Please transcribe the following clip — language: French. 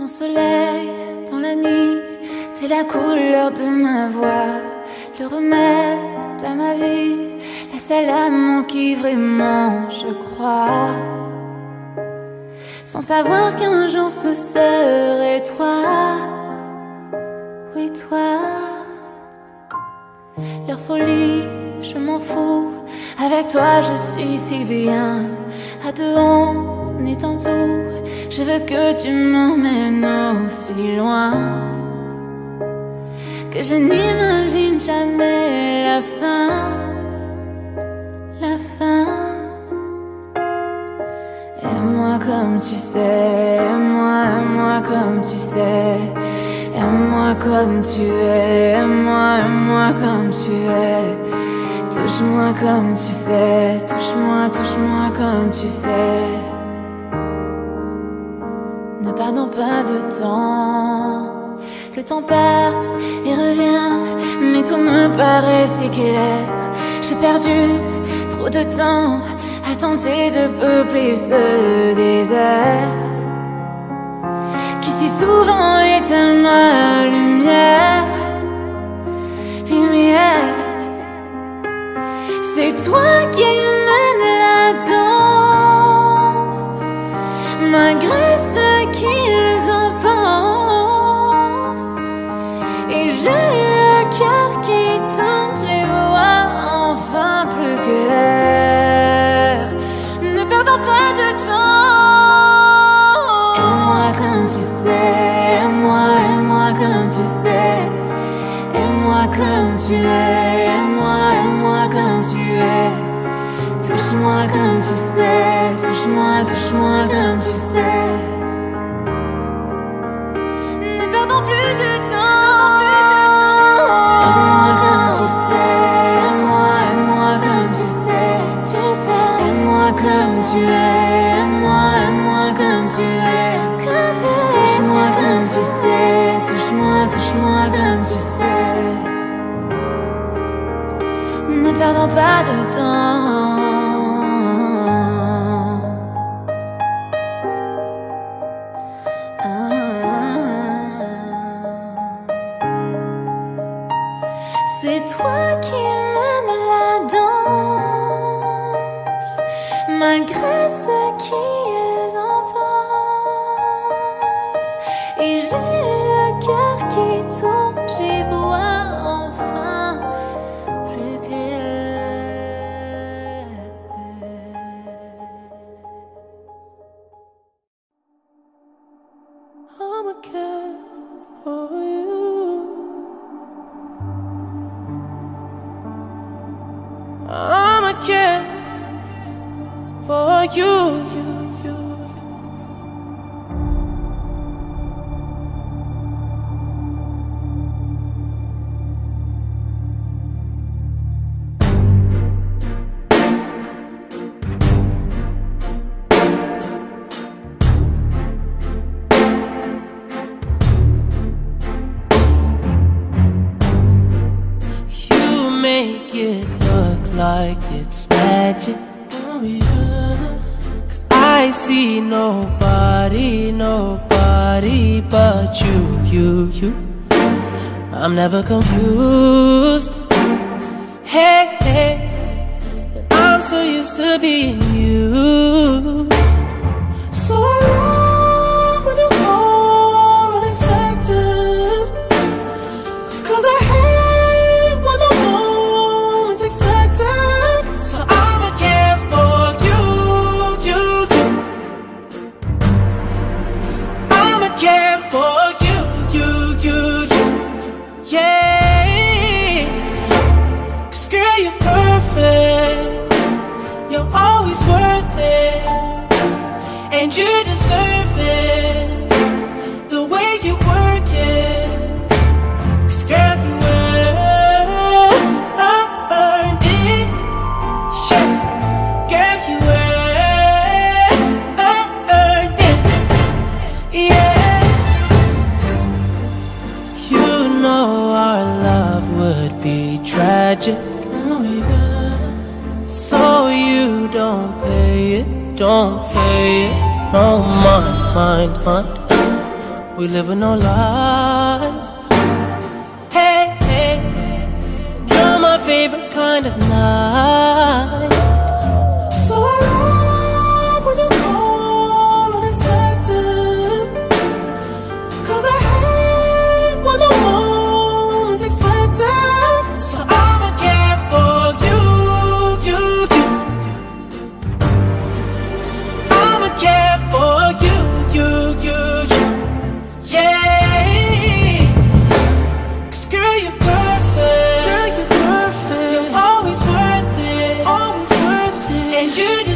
Mon soleil dans la nuit, t'es la couleur de ma voix, le remède à ma vie, la seule âme qui vraiment je crois. Sans savoir qu'un jour ce serait toi, oui toi. Leur folie, je m'en fous, avec toi je suis si bien. À deux on est en tout, je veux que tu m'emmènes aussi loin, que je n'imagine jamais la fin, la fin. Aime-moi comme tu sais, aime-moi comme tu sais, aime-moi comme tu es, aime-moi comme tu es. Touche-moi comme tu sais, touche-moi comme tu sais. Ne perdons pas de temps, le temps passe et revient, mais tout me paraît si clair. J'ai perdu trop de temps à tenter de peupler ce désert qui si souvent éteint ma lumière, lumière. C'est toi qui mènes la danse, malgré ce qu'ils en pensent. Et j'ai le cœur qui tourne, je vois enfin plus clair. Ne perdons pas de temps. Aime-moi comme tu sais, aime-moi comme tu sais, aime-moi comme tu es, aime-moi comme tu es. Touche-moi comme tu sais, touche-moi comme tu sais. Ne perdons plus de temps. Aime-moi comme tu sais, aime-moi comme tu sais, aime-moi comme tu es, aime-moi comme tu es. Touche-moi comme tu sais, touche-moi comme tu sais. Ne perdons pas de temps. C'est toi qui mènes la danse, malgré ce qu'ils en pensent. Et j'ai le cœur qui tourne, j'y vois enfin plus clair. I'ma care for you. I'ma care for you. You make it look like it's magic. Oh yeah. 'Cause I see nobody but you. I'm never confused. Hey, and I'm so used to being used. So I love when you call unexpected, 'cause I hate when the moment's expected. So I'ma care for you. I'ma care for you. Yeah. 'Cause girl, you're perfect. You're always worth it, and you deserve it. The way you work it, 'cause girl, you earned it. Yeah. Girl, you earned it. Yeah. You know our love would be tragic. Oh yeah. So you don't pay it. No mind. we live with no lies. Hey, hey, you're my favorite kind of night. So I love when you call unexpected, 'cause I hate when the moment's expected. So I'ma care for you, you, you. I'ma care for you, you, you, you. Yeah, 'cause girl, you're perfect. Girl, you're perfect. You're always worth it. Always worth it. And you